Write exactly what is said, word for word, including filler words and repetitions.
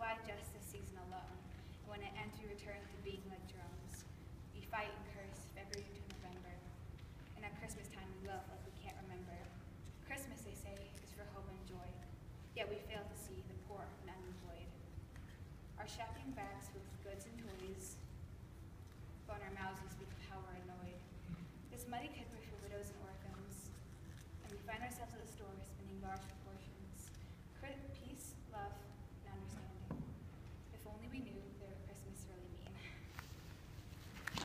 fly just this season alone. And when it ends, we return to being like drones. We fight and curse February to November. And at Christmas time, we love like we can't remember. Christmas, they say, is for hope and joy. Yet we fail to see the poor and unemployed. Our shopping bags with goods and toys, but in our mouths we speak of how we're annoyed. This muddy